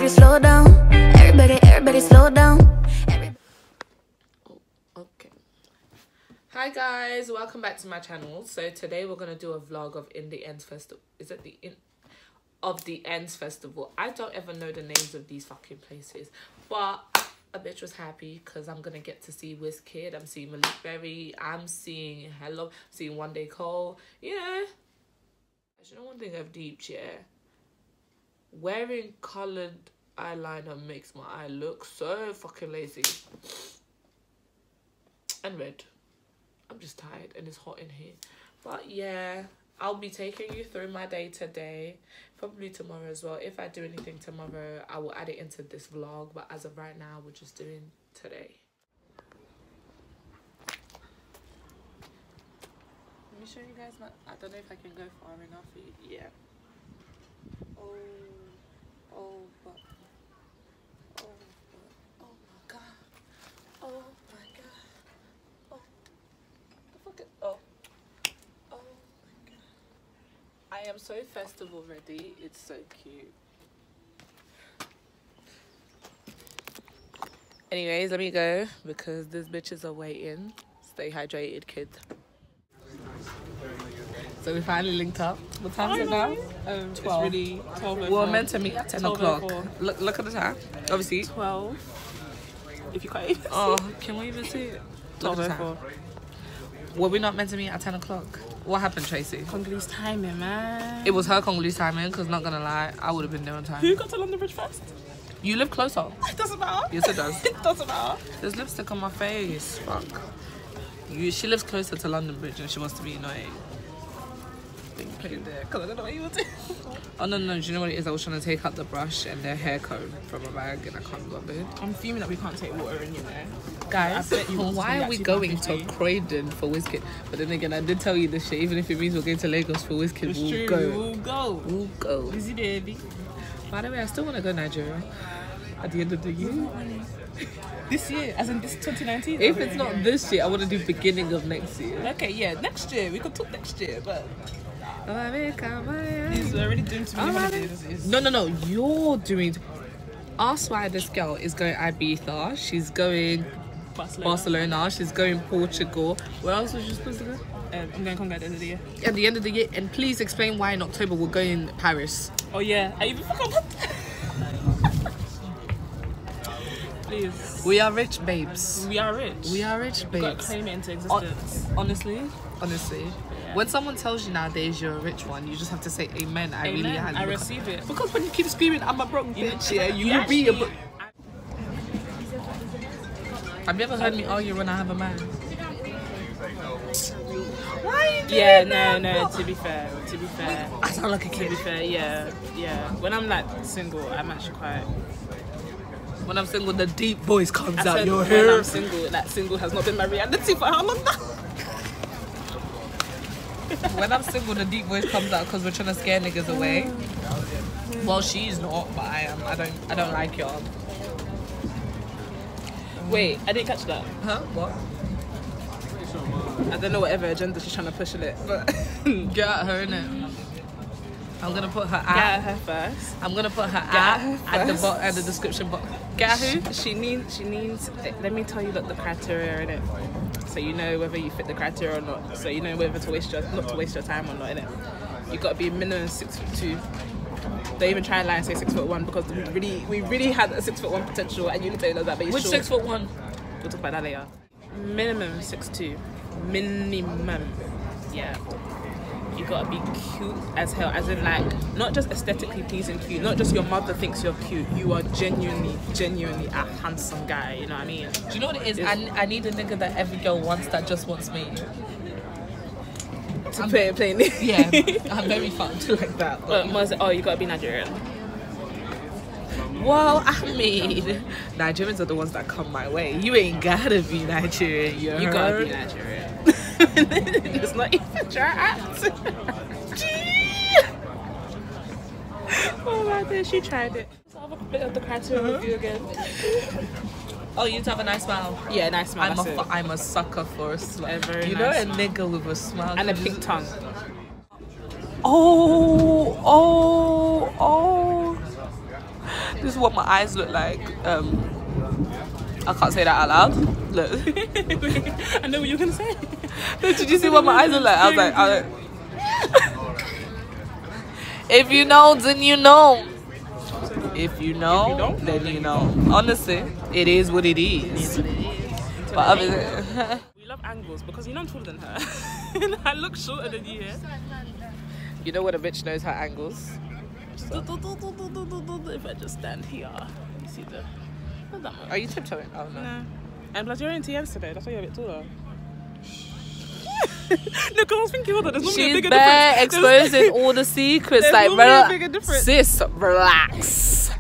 slow down. Everybody slow down. Okay. Hi guys, welcome back to my channel. So today we're gonna do a vlog of In the Ends Festival. Is it the Ends Festival? I don't ever know the names of these fucking places, but a bitch was happy because I'm gonna get to see Wizkid. I'm seeing Malik Berry. I'm seeing seeing One Day Cole. You know, you know one thing I've deeped, yeah. Wearing coloured eyeliner makes my eye look so fucking lazy. And red. I'm just tired and it's hot in here. But yeah, I'll be taking you through my day today. Probably tomorrow as well. If I do anything tomorrow, I will add it into this vlog. But as of right now, we're just doing today. Let me show you guys I don't know if I can go far enough. Yeah. Oh my god. Oh my god. Oh, the fuck oh my god. I am so festival ready. It's so cute. Anyways, let me go because these bitches are waiting. Stay hydrated, kids. So we finally linked up. What time is it now? 12. It's really 12. We were meant to meet at 10 o'clock. Look at the time. Obviously. 12. If you can't even see. Oh, can we even see it? 12:04. Were we not meant to meet at 10 o'clock? What happened, Tracy? Congolese timing, man. It was her Congolese timing, because not gonna lie, I would have been there on time. Who got to London Bridge first? You live closer. It doesn't matter. Yes, it does. It doesn't matter. There's lipstick on my face. Fuck. She lives closer to London Bridge and she wants to be annoying. Because I don't know what you were doing. Oh no, do you know what it is? I was trying to take out the brush and the hair comb from a bag and I can't be bothered. I'm fuming that we can't take water in, you know. Guys, I bet you why are we going to Croydon for Wizkid? But then again, I did tell you this shit. Even if it means we're going to Lagos for Wizkid, we'll go. We'll go. Busy baby. By the way, I still want to go Nigeria at the end of the year. This year, as in this 2019? If it's not this year, I want to do beginning of next year. Okay, yeah, next year. We could talk next year, but... He's already doing too many holidays. No. You're doing... Ask why this girl is going Ibiza. She's going Barcelona. She's going Portugal. Where else was she supposed to go? I'm going Congo at the end of the year. At the end of the year. And please explain why in October we're going Paris. Oh yeah, I even forgot about that. Please. We are rich, babes. We are rich. We are rich, babes. Got to claim it into existence. Honestly. Yeah. When someone tells you nowadays you're a rich one, you just have to say amen. I receive it. Because when you keep screaming, I'm a broke bitch, yeah, you will be a broke. Have you ever heard me argue when I have a man? Why are you doing that? No, to be fair. I sound like a kid. To be fair, yeah. When I'm like single, I'm actually quite... When I'm single, the deep voice comes out. Your when hair. I'm single, that single has not been my reality for how long now? When I'm single, the deep voice comes out because we're trying to scare niggas away. Well, she's not, but I am. I don't like y'all. Wait, I didn't catch that. Huh? What? I don't know whatever agenda she's trying to push in it, but get at her, innit? I'm gonna put her at. Get at her first. I'm gonna put her at the bottom and the description box. Get at who? She needs. Let me tell you the criteria in it, so you know whether you fit the criteria or not. So you know whether not to waste your time or not. In it, you got to be minimum 6'2". Don't even try and lie and say 6'1" because we really had a 6'1" potential, and you didn't know that. But you're Which 6'1"? We'll talk about that later. Minimum 6'2". Minimum. Yeah. You gotta be cute as hell, as in like not just aesthetically pleasing cute, not just your mother thinks you're cute, you are genuinely a handsome guy, you know what I mean? Do you know what it is? I need a nigga that every girl wants that just wants me. To play it plainly. Yeah, I'm very fucked like that. Oh, you gotta be Nigerian. Well, I mean, Nigerians are the ones that come my way. You ain't gotta be Nigerian. You gotta be Nigerian. It's not even try act. Oh my god, she tried it. Let's have a bit of the criteria review again. Oh, you need to have a nice smile. Yeah, nice smile. I'm a sucker for a smile. A very you nice know, a nigga with a smile and a pink tongue. Oh. This is what my eyes look like. I can't say that out loud. Look. I know what you're gonna say. Did you see what my eyes look like? I was like, if you know, then you know. If you know, then you know. Honestly, it is what it is. But obviously, We love angles because you know I'm taller than her. I look shorter than you. you know when a bitch knows her angles. If I just stand here, you see the. Not that much. Are you tiptoeing? Oh no. No. And plus, you're in TNs today. That's why you're a bit taller. No, because I was thinking, hold on, there's normally a She's bigger bare difference. exposing all the secrets. There's Like, normally a bigger difference. sis, relax.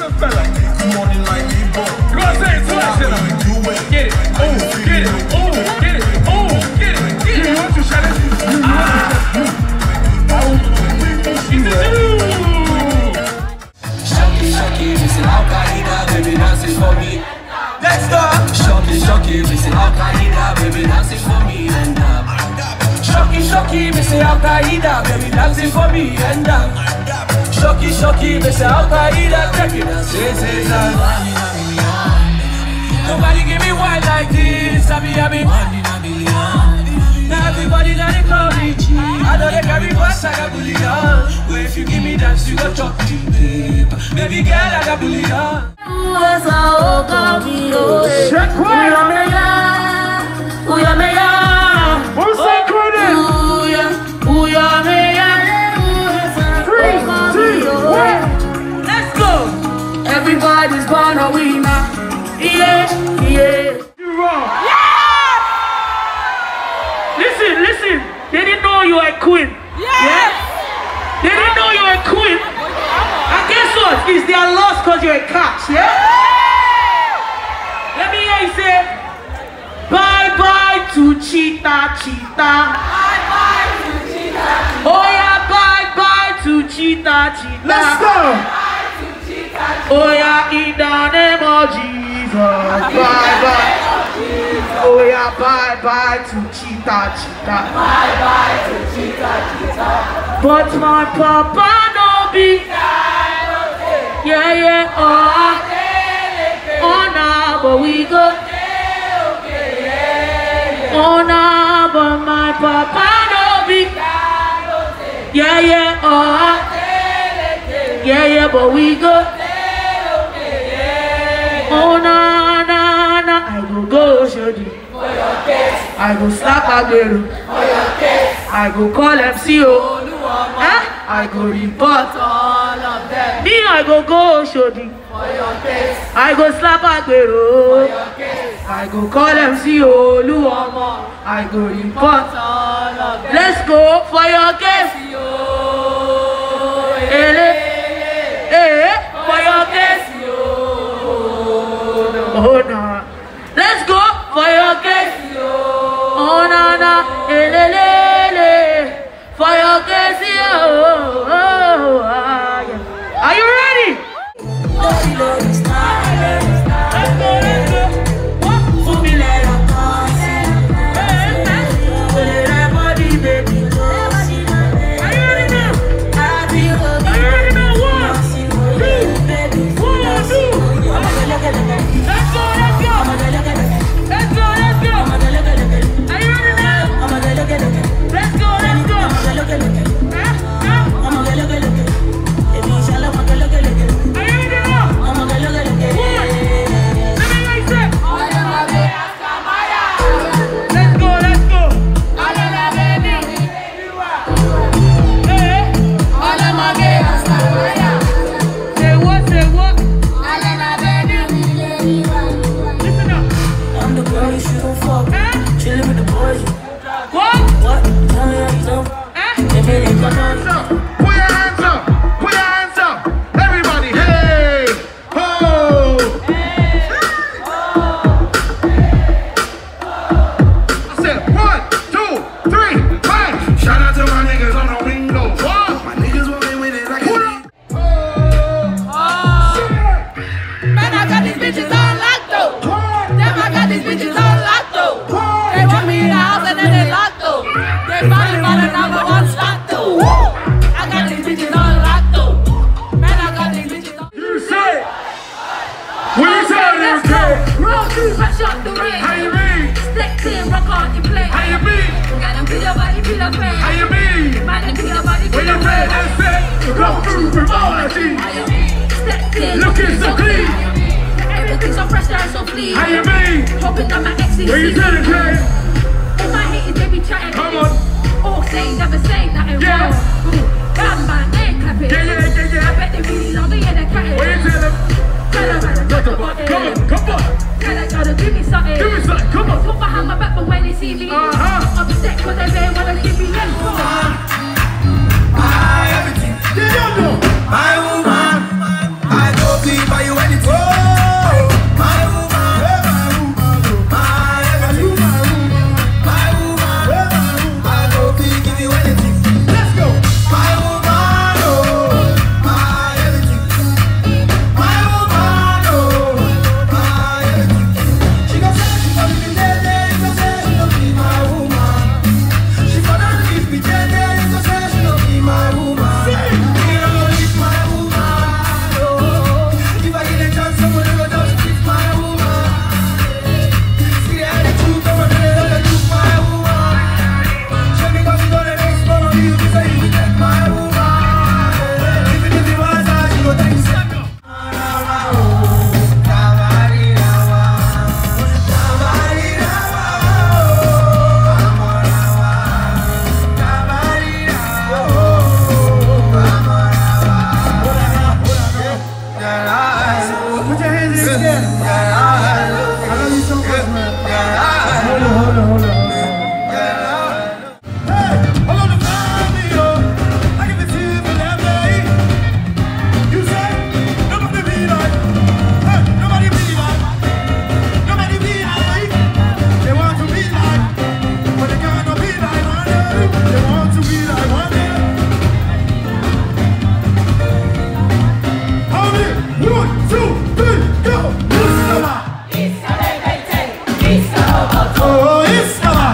Let's go. Shocky, we say Al Qaeda, baby dancing for me and Shocky, we say Al Qaeda, baby dancing for me and Shocky, we say Al Qaeda, check it out. Nobody give me wine like this, I be now everybody got it coming. I know they carry bus, I got bullion. But if you give me that, you got chocolate, babe. Baby girl, I got bullion. Check right. What's that credit? 3, 2, 1. Let's go. Everybody's gonna win now. Yeah. You're wrong. Listen. They didn't know you were a queen. Yeah. They didn't know you were a queen. And guess what? It's their loss because you're a catch. Yeah. Let me hear you say, bye to cheetah. Bye to cheetah. Oh yeah, bye to cheetah. Let's go. Oh yeah, in the name of Jesus. Bye. Oh yeah, bye to cheetah. Bye to cheetah. But my papa no be. Yeah, oh nah, but we go. Oh nah, but my papa no be. Yeah, but we go. Oh nah, I go shodi. I go slap Agbero. I go call MCO. I go report all of them. Me, I go shodi. I go slap Agbero. I go call MCO. I go report all of them. Let's go for your case. For your case. Oh no. Let's go for your case. Oh no. For your case. Are you ready? Let's go. mash up the rain. How you mean? Step clean, rock out the play. How you mean? Got them feel your body, feel your pain. How you mean? Man, them feel your body, When feel you your play pain. and say, go through with all I see. How you mean? Step clean, Looking so clean. everything's so fresh and so clean. How you mean? Hoping that my exes When you see tell it, me. All my haters, they be chatting. come on. All say, never say nothing Yeah. wrong. Bam, man, they ain't clapping. Yeah. I bet they really love me and they're chatting. When you tell them, Tell her, man, come on. tell her, gotta give me something. Give me something, come on. Talk behind my back, but when they see me, upset cause they say wanna give me less. My everything, You don't know. my woman. I go please buy you anything. My woman, my everything, my woman. I go please give you anything. Let's go. My woman, oh, my everything. My woman, oh, my everything. She gon' say she gon' leave me dead, you gon' say she gon' be my woman. She gonna leave me dead, you gon' say she gon' be my woman. Me no go leave my woman, oh. If I get a chance, I'm gonna go just keep my woman. See the attitude, come on, let keep my woman. Show me 'cause you gonna next one of you, say you will take my woman. Even if you want her, she go take you. Put your hands in the air. I love you so much, man. Hold on. Hey, I love the family, yo. I give it to you for that day. You say, nobody be like, hey, nobody be like, nobody be like. They want to be like, but they cannot be like one day. They want to be like one day. Hold it, 1, 2, 3, go. Oh, Iskaba.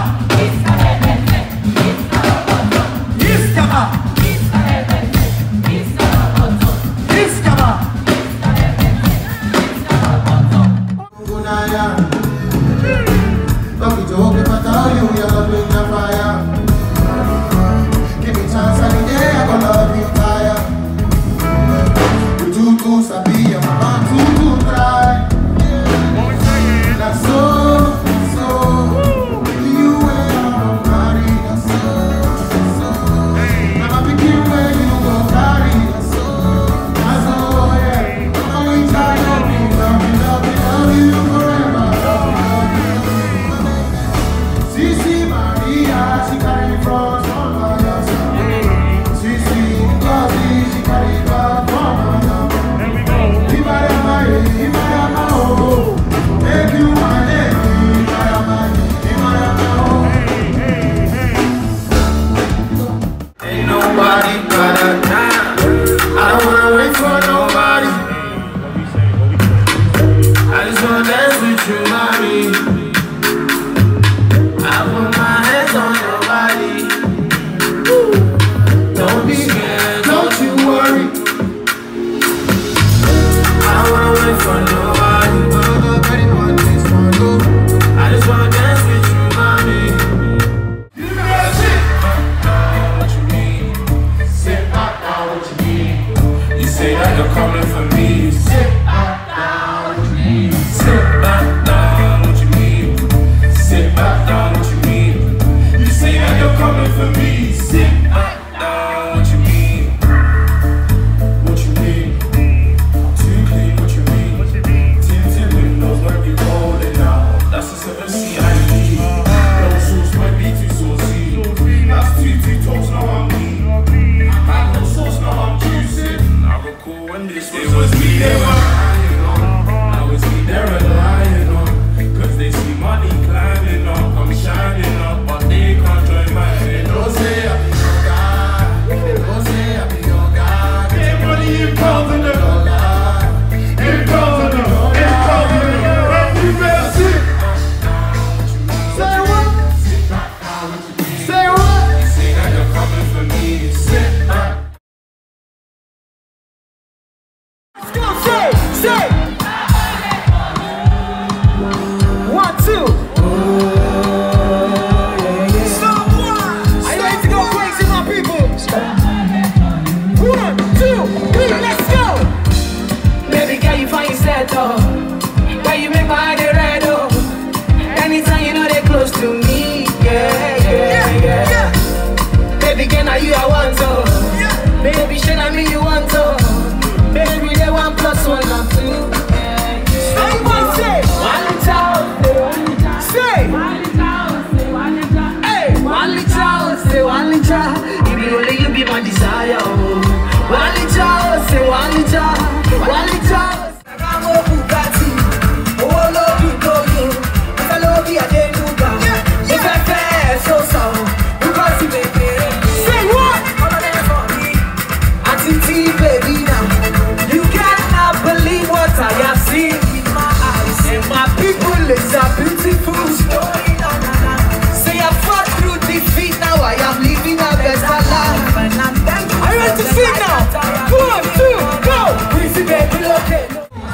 Say. 1, I didn't do that. If I fair, so because you make me. Say what? All of them for me. Auntie baby now. You cannot believe what I have seen with my eyes. And my people is a beautiful story. Say I fought through defeat, now I am living a better life. Are you ready to sing now? 1, 2, go! Breezy baby, look it.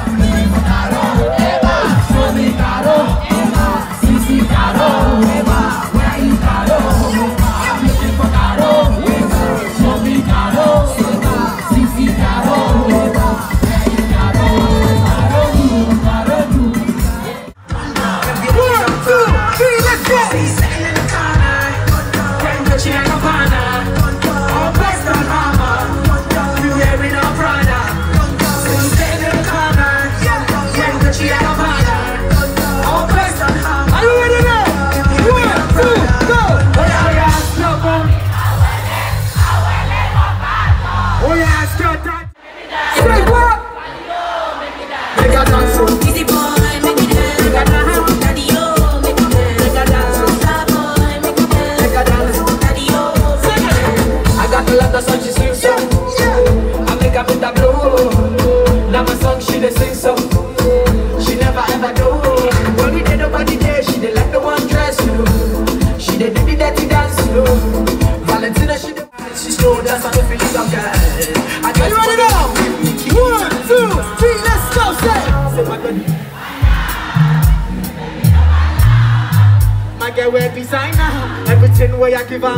Wear designer, everything where I give up.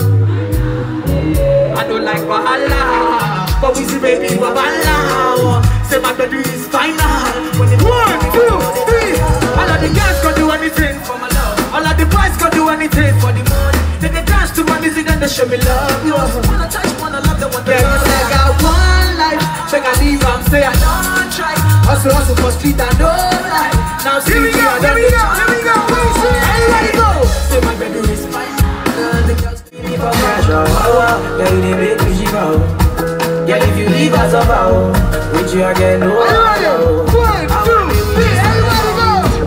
I don't like Wahala, but we see baby Wabala. Say my baby is fine now. 1, 2, 3. All of the girls can do anything for my love. All of the boys can do anything for the money. Then they dance to my music and they show me love. You wanna touch, wanna love the one. Yeah, I got one life. Check I leave and say I don't try. Also for street I know life. Now see me, I don't need you. Everybody go. Say my baby is fine. The girls feel me for pressure. Yeah, you didn't make me shiver. Yeah, if you leave us about, with you again, no. 1, 2, 3, everybody go.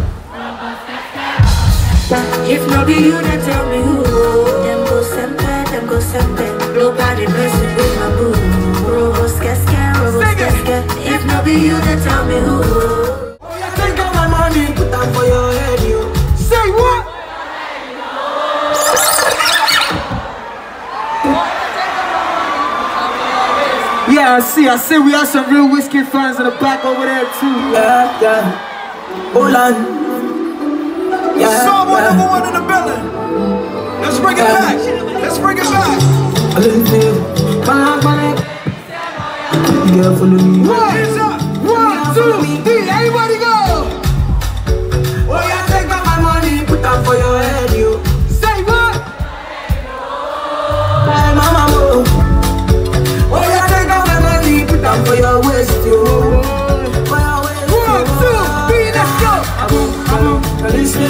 If not be you, then tell me who. Them go sempe. Nobody messing with my boo. Robo scared. If not be you, then tell me who. Oh, you take all my money, put them for your head, you. Say what? Yeah, I see we have some real whiskey fans in the back over there too. Yeah. Hold on. Yeah. Someone number one in the building. Let's bring it back. A little bit. Yeah, follow me. 1, 2, 3, everybody go. Oh, yeah, take back my money, put them for your head, you. Say what? Hey, mama, oh. Oh, yeah, take back my money, put them for your waist, you. 1, 2, 3, let's go. Listen,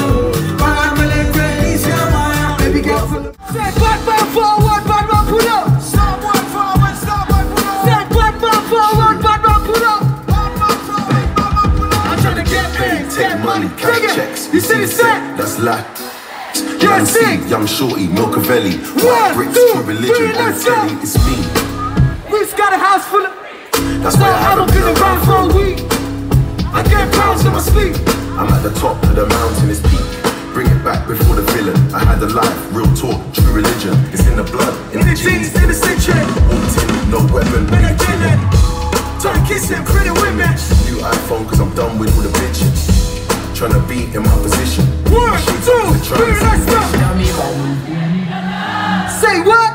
baby girl, say bad man forward, bad man pull up. Stop one forward, say bad man forward, bad man pull up. I'm trying to get paid, get money, cash checks. You see the set? That's like Yeah, sing. Young Shorty, Milcavelli. 1, Bricks, 2, true religion, 3, let's go. it's me. We've got a house full of. That's why I haven't been around for a week. I get pounds in my sleep. I'm at the top of the mountain, it's peak. Bring it back before the villain. I had a life, real talk, true religion. It's in the blood, in the genes, in the city. walked in, no weapon, When I get it, trying to kiss them pretty women. new iPhone cause I'm done with all the bitches. Tryna be in my position. 1, 2, 3, let's go. Say what?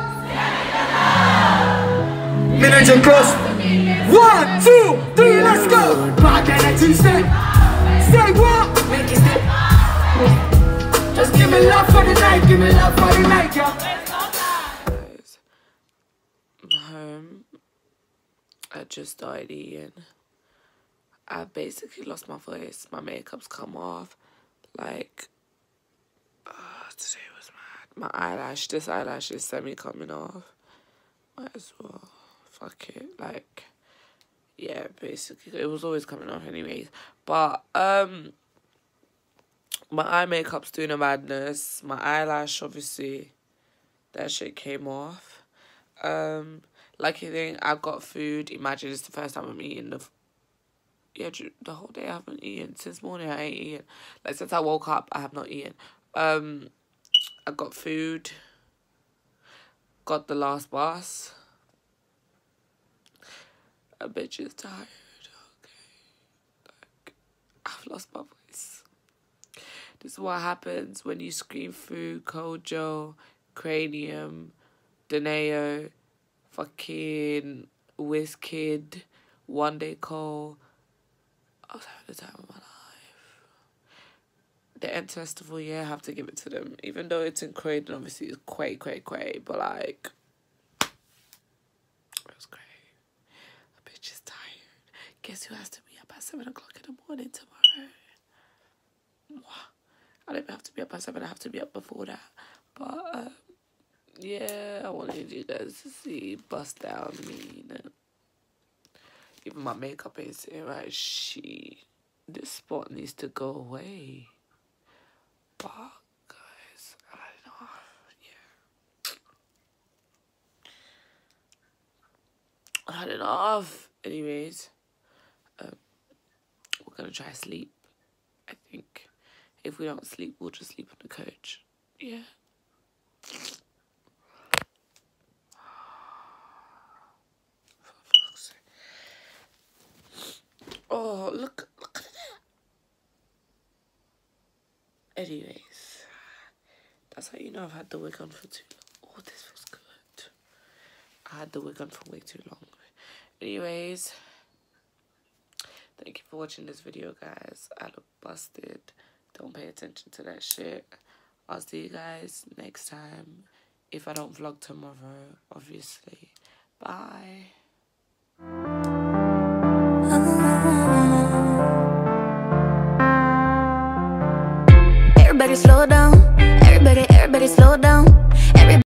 Minute and cross. 1, 2, 3, let's go. Bad energy, say what? Make it step. Just give me love for the night, y'all. Guys, I'm home. I just started eating. I basically lost my voice. My makeup's come off. Like, today was mad. This eyelash is semi coming off. Might as well. Fuck it. Like, yeah, basically. It was always coming off anyways. But, My eye makeup's doing a madness. My eyelash, obviously, that shit came off. Lucky thing, I've got food. Imagine it's the first time I'm eating the whole day I haven't eaten. Since morning I ain't eaten. Like, since I woke up, I have not eaten. I got food. Got the last bus. A bitch is tired. Okay. Like, I've lost my voice. This is what happens when you scream through Kojo, Cranium, Deneo, fucking Wizkid, One Day Cole. I was having the time of my life. The Ents Festival, yeah, I have to give it to them. Even though it's in Croydon, obviously it's quay, but like, it was great. A bitch is tired. Guess who has to be up at 7 o'clock in the morning tomorrow? I don't have to be up at 7, I have to be up before that. But, yeah, I wanted you guys to see Bust Down mean. Even my makeup ain't sitting right. This spot needs to go away. But, guys, I don't know. Yeah. I had enough. Anyways, we're gonna try sleep. I think if we don't sleep, we'll just sleep on the coach. Yeah. Oh, look at that. Anyways, that's how you know I've had the wig on for too long. Oh, this feels good. I had the wig on for way too long. Anyways, thank you for watching this video, guys. I look busted. Don't pay attention to that shit. I'll see you guys next time. If I don't vlog tomorrow, obviously. Bye. Everybody slow down. Everybody slow down.